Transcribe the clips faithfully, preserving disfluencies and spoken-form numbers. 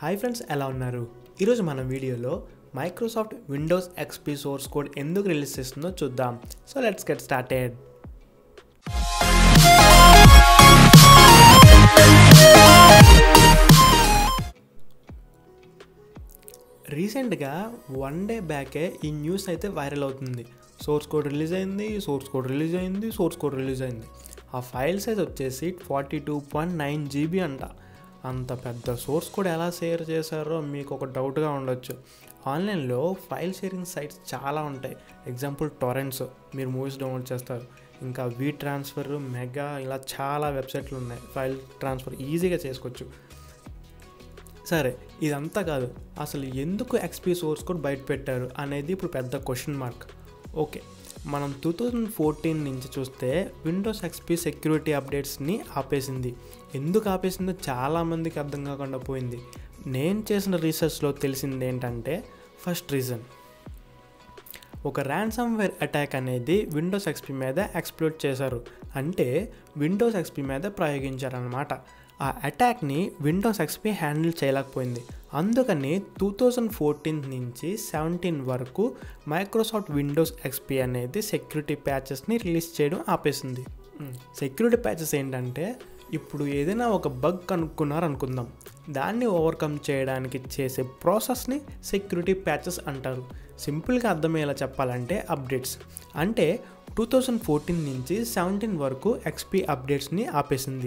Hi friends, ఎలా ఉన్నారు? ఈరోజు మన వీడియోలో Microsoft Windows XP source code ఎందుకు రిలీజ్ చేస్తుందో చూద్దాం. So let's get started. రీసెంట్గా వన్ డే బ్యాకే ఈ న్యూస్ అయితే వైరల్ అవుతుంది. సోర్స్ కోడ్ రిలీజ్ అయింది సోర్స్ కోడ్ రిలీజ్ అయింది సోర్స్ కోడ్ రిలీజ్ అయింది ఆ ఫైల్ సైజ్ వచ్చేసి forty two point nine GB అంట. అంత పెద్ద సోర్స్ కోడ్ ఎలా షేర్ చేశారో మీకు ఒక డౌట్గా ఉండొచ్చు. ఆన్లైన్లో ఫైల్ షేరింగ్ సైట్స్ చాలా ఉంటాయి. ఎగ్జాంపుల్ టొరెంట్స్, మీరు మూవీస్ డౌన్లోడ్ చేస్తారు. ఇంకా వీ ట్రాన్స్ఫర్, మెగా, ఇలా చాలా వెబ్సైట్లు ఉన్నాయి. ఫైల్ ట్రాన్స్ఫర్ ఈజీగా చేసుకోవచ్చు. సరే, ఇదంతా కాదు, అసలు ఎందుకు ఎక్స్పీ సోర్స్ కోడ్ బయట పెట్టారు అనేది ఇప్పుడు పెద్ద క్వశ్చన్ మార్క్. ఓకే, మనం టూ థౌజండ్ ఫోర్టీన్ నుంచి చూస్తే విండోస్ ఎక్స్పీ సెక్యూరిటీ అప్డేట్స్ని ఆపేసింది. ఎందుకు ఆపేసిందో చాలామందికి అర్థం కాకుండా పోయింది. నేను చేసిన రీసెర్చ్లో తెలిసింది ఏంటంటే, ఫస్ట్ రీజన్, ఒక ర్యాన్సమ్వేర్ అటాక్ అనేది విండోస్ ఎక్స్పీ మీద ఎక్స్ప్లోర్ చేశారు. అంటే విండోస్ ఎక్స్పీ మీద ప్రయోగించారనమాట. ఆ అటాక్ని విండోస్ ఎక్స్పీ హ్యాండిల్ చేయలేకపోయింది. అందుకని టూ థౌజండ్ ఫోర్టీన్ నుంచి సెవెంటీన్ వరకు మైక్రోసాఫ్ట్ విండోస్ ఎక్స్పీ అనేది సెక్యూరిటీ ప్యాచెస్ని రిలీజ్ చేయడం ఆపేసింది. సెక్యూరిటీ ప్యాచెస్ ఏంటంటే, ఇప్పుడు ఏదైనా ఒక బగ్ కనుక్కున్నారు అనుకుందాం, దాన్ని ఓవర్కమ్ చేయడానికి చేసే ప్రాసెస్ని సెక్యూరిటీ ప్యాచెస్ అంటారు. సింపుల్గా అర్థమయ్యేలా చెప్పాలంటే అప్డేట్స్. అంటే టూ థౌజండ్ ఫోర్టీన్ నుంచి సెవెంటీన్ వరకు ఎక్స్పీ అప్డేట్స్ని ఆపేసింది.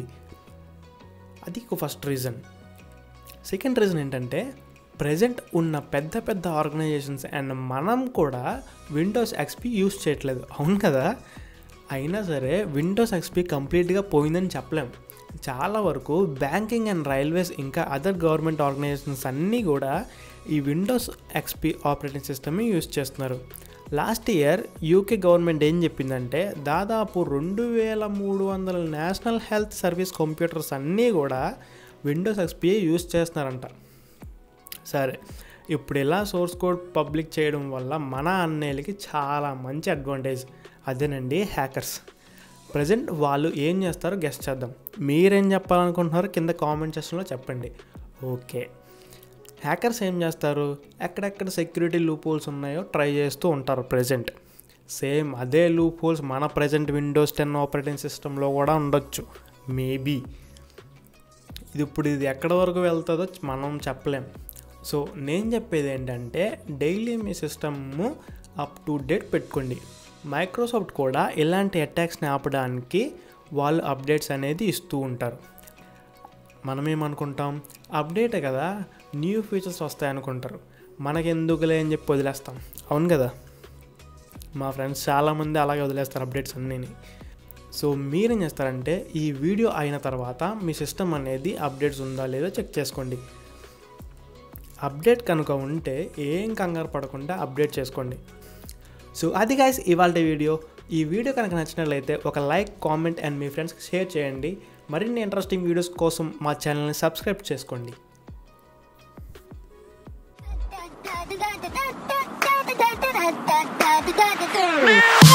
అది ఫస్ట్ రీజన్. సెకండ్ రీజన్ ఏంటంటే, ప్రజెంట్ ఉన్న పెద్ద పెద్ద ఆర్గనైజేషన్స్ అండ్ మనం కూడా విండోస్ ఎక్స్పీ యూస్ చేయట్లేదు, అవును కదా? అయినా సరే విండోస్ ఎక్స్పీ కంప్లీట్గా పోయిందని చెప్పలేం. చాలా వరకు బ్యాంకింగ్ అండ్ రైల్వేస్ ఇంకా అదర్ గవర్నమెంట్ ఆర్గనైజేషన్స్ అన్నీ కూడా ఈ విండోస్ ఎక్స్పీ ఆపరేటింగ్ సిస్టమ్ని యూస్ చేస్తున్నారు. లాస్ట్ ఇయర్ యూకే గవర్నమెంట్ ఏం చెప్పిందంటే, దాదాపు రెండు వేల మూడు వందల నేషనల్ హెల్త్ సర్వీస్ కంప్యూటర్స్ అన్నీ కూడా విండోస్ ఎక్స్పీ యూస్ చేస్తున్నారంట. సరే, ఇప్పుడు ఇలా సోర్స్ కోడ్ పబ్లిక్ చేయడం వల్ల మన అన్నయ్యలకి చాలా మంచి అడ్వాంటేజ్. అదేనండి, హ్యాకర్స్. ప్రజెంట్ వాళ్ళు ఏం చేస్తారో గెస్ట్ చేద్దాం. మీరేం చెప్పాలనుకుంటున్నారో కింద కామెంట్ సెక్షన్లో చెప్పండి. ఓకే, హ్యాకర్స్ ఏం చేస్తారు, ఎక్కడెక్కడ సెక్యూరిటీ లూప్ హోల్స్ ఉన్నాయో ట్రై చేస్తూ ఉంటారు ప్రజెంట్. సేమ్ అదే లూప్ హోల్స్ మన ప్రజెంట్ విండోస్ టెన్ ఆపరేటింగ్ సిస్టంలో కూడా ఉండొచ్చు, మేబీ. ఇది ఇప్పుడు ఇది ఎక్కడి వరకు వెళ్తుందో మనం చెప్పలేం. సో నేను చెప్పేది ఏంటంటే, డైలీ మీ సిస్టమ్ను అప్ టు డేట్ పెట్టుకోండి. మైక్రోసాఫ్ట్ కూడా ఇలాంటి అటాక్స్ని ఆపడానికి వాళ్ళు అప్డేట్స్ అనేది ఇస్తూ ఉంటారు. మనమేమనుకుంటాం, అప్డేటే కదా, న్యూ ఫీచర్స్ వస్తాయనుకుంటారు. మనకెందుకులే అని చెప్పి వదిలేస్తాం, అవును కదా? మా ఫ్రెండ్స్ చాలామంది అలాగే వదిలేస్తారు అప్డేట్స్ అన్నీని. సో మీరేం చేస్తారంటే, ఈ వీడియో అయిన తర్వాత మీ సిస్టమ్ అనేది అప్డేట్స్ ఉందా లేదో చెక్ చేసుకోండి. అప్డేట్ కనుక ఉంటే ఏం కంగారు పడకుండా అప్డేట్ చేసుకోండి. సో అది గైస్ ఇవాళ వీడియో. ఈ వీడియో కనుక నచ్చినట్లయితే ఒక లైక్, కామెంట్ అండ్ మీ ఫ్రెండ్స్కి షేర్ చేయండి. మరిన్ని ఇంట్రెస్టింగ్ వీడియోస్ కోసం మా ఛానల్ని సబ్స్క్రైబ్ చేసుకోండి. da da da da da da da da da da da